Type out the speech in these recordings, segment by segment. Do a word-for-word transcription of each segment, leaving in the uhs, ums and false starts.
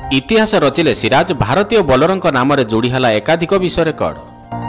इतिहास रचिले सिराज भारतीय बोलरंक नाम जोड़ीला एकाधिक विश्व रेकर्ड।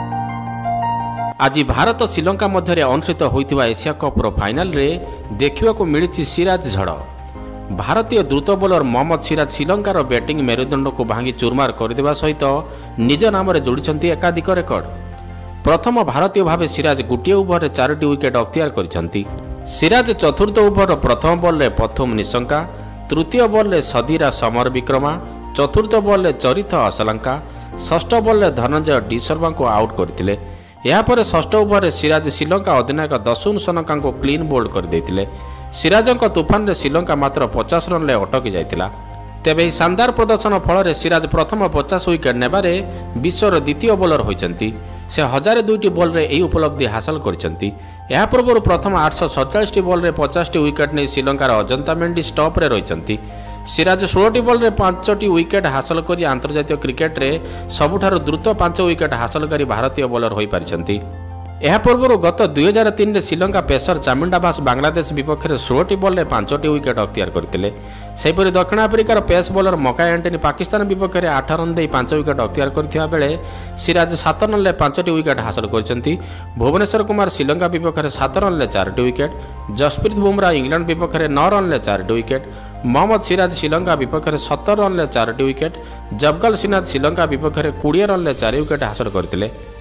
आज भारत श्रीलंका मध्य अनुष्ठित होता एशिया कप्र फाइनाल रे देखा मिली सिराज झड़। भारतीय द्रुत बोलर मोहम्मद सिराज श्रीलंकार बैटिंग मेरुदंड को भांगी चूरमार करदेवा सहित निज नाम जोड़ी एकाधिक रेकर्ड। प्रथम भारतीय भाव सिराज गोटे ओभर चारोटी विकेट अख्तियार कर सिराज चतुर्थ ओभर प्रथम बॉल रे प्रथम निशंका, तृतीय बॉल रे सदीरा समर विक्रमा, चतुर्थ बॉल रे चरित असलंका, षष्ठ बॉल रे धनंजय डी शर्मा को आउट करथिले। यापर षष्ठ ओभर रे सिराज श्रीलंका अधिनायक दशुन सनका को क्लीन बोल्ड कर देथिले। सिराजक तुफान रे श्रीलंका मात्र पचास रन ले अटकी जाइतिला। तेबे शानदार प्रदर्शन फल सिराज प्रथम पचास विकेट नेबारे विश्वर द्वितीय बोलर होइचंती। से हजार दुईटी बॉल रे एही उपलब्धि हासिल करचंती। या पूर्व प्रथम आठश सैंतालीस बॉल रे पचास विकेट नहीं श्रीलंकार अजंता मेंडिस टॉप रे रहिचंती। सिराज सोलह बॉल रे पांचटी विकेट हासिल करी अंतर्जातीय क्रिकेट रे सबुठारु द्रुत पांच विकेट हासिल करी भारतीय बॉलर होई पारिचंती। यह पूर्व गत दुई हजार तीन में श्रीलंका पेसर चामुंडाबास बांग्लादेश विपक्ष में षोलह बॉल रे पांचटी विकेट अख्तियार करते। सेहीपरि दक्षिण आफ्रिकार pace bowler Makhaya Ntini Pakistan विपक्ष में आठ रन दे पांच विकेट अख्तियार करथिबा बेले सिराज सात रन ले पांचटी विकेट हासिल करछंती। भुवनेश्वर कुमार श्रीलंका विपक्ष में सात रन ले चारोटी विकेट, जसप्रीत बुमराह इंग्लैंड विपक्ष में नौ रन ले चारोटी विकेट, मोहम्मद सिराज श्रीलंका विपक्ष में सत्तर रन ले चारोटी विकेट, जबगल श्रीनाथ श्रीलंका विपक्ष में बीस रन ले चार विकेट हासिल करते।